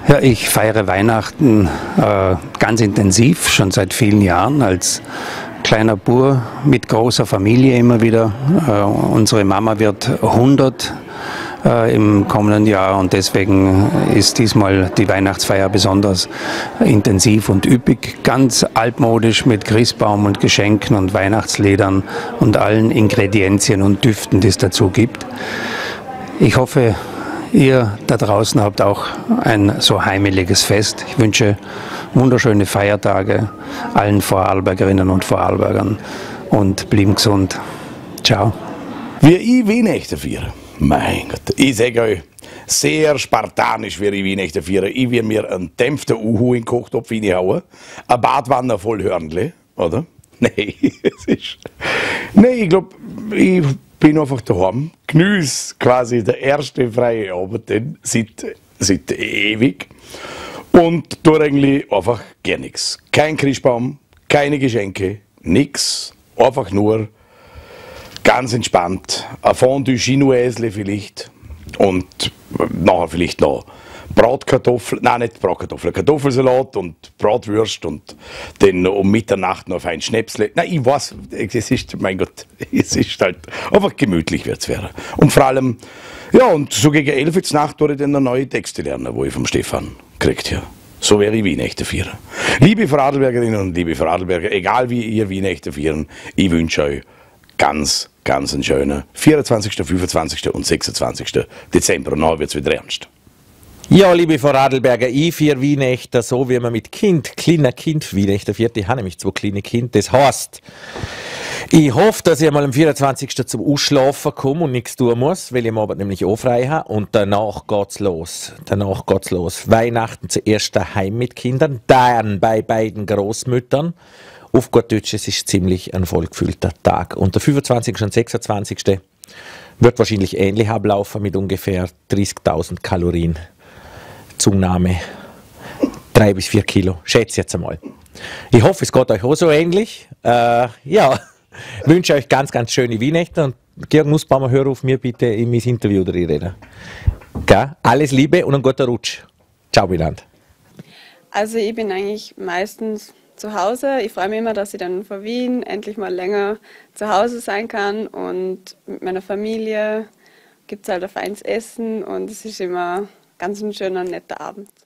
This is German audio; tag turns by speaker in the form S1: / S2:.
S1: Ja, ich feiere Weihnachten ganz intensiv, schon seit vielen Jahren als kleiner Bur mit großer Familie immer wieder. Unsere Mama wird 100 im kommenden Jahr und deswegen ist diesmal die Weihnachtsfeier besonders intensiv und üppig. Ganz altmodisch mit Christbaum und Geschenken und Weihnachtsliedern und allen Ingredienzien und Düften, die es dazu gibt. Ich hoffe, ihr da draußen habt auch ein so heimeliges Fest. Ich wünsche wunderschöne Feiertage allen Vorarlbergerinnen und Vorarlbergern und bleiben gesund. Ciao.
S2: Wie ich Weihnachten feiere? Mein Gott, ich sage euch, sehr spartanisch wie ich Weihnachten feiere. Ich will mir einen dämpften Uhu in den Kochtopf reinhauen, eine Badwanne voll Hörnle, oder? Nein, ich glaube, ich bin einfach daheim, genieße quasi der erste freie Abend seit ewig und tue eigentlich einfach gar nichts. Kein Christbaum, keine Geschenke, nichts, einfach nur ganz entspannt, ein Fondue Chinoise vielleicht und nachher vielleicht noch Bratkartoffeln, nein nicht Bratkartoffeln, Kartoffelsalat und Bratwürst und dann um Mitternacht noch ein Schnäpsle. Nein, ich weiß, es ist, mein Gott, es ist halt einfach gemütlich wird's werden. Und vor allem, ja, und so gegen 11 Uhr Nacht werde ich dann noch neue Texte lernen, wo ich vom Stefan kriegt, ja. So wäre ich Weihnachten feiern. Liebe Vorarlbergerinnen und liebe Vorarlberger, egal wie ihr Weihnachten feiern, ich wünsche euch ganz einen schönen 24., 25. und 26. Dezember. Und dann wird es wieder ernst.
S3: Ja, liebe Vorarlberger, ich feiere Weihnachten so, wie man mit kleinen Kind Weihnachten feiert. Ich habe nämlich 2 kleine Kinder. Das heisst, ich hoffe, dass ich mal am 24. zum Ausschlafen komme und nichts tun muss, weil ich am Abend nämlich auch frei habe. Und danach geht's los. Weihnachten zuerst daheim mit Kindern, dann bei beiden Großmüttern. Auf gut Deutsch, es ist ziemlich ein vollgefüllter Tag. Und der 25. und 26. wird wahrscheinlich ähnlich ablaufen mit ungefähr 30.000 Kalorien. Zunahme 3 bis 4 Kilo, schätze jetzt einmal. Ich hoffe, es geht euch auch so ähnlich. Ja, wünsche euch ganz schöne Weihnachten und Georg Nussbaumer, hör auf mir bitte in mein Interview reden. Alles Liebe und einen guten Rutsch. Ciao, Wieland.
S4: Also ich bin eigentlich meistens zu Hause. Ich freue mich immer, dass ich dann von Wien endlich mal länger zu Hause sein kann und mit meiner Familie gibt es halt ein feines Essen und es ist immer ganz ein schöner, netter Abend.